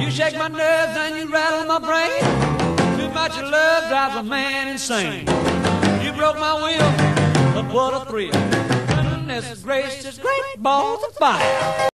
You shake my nerves and you rattle my brain. Too much of love drives a man insane. You broke my will, but what a thrill. Goodness gracious, great balls of fire.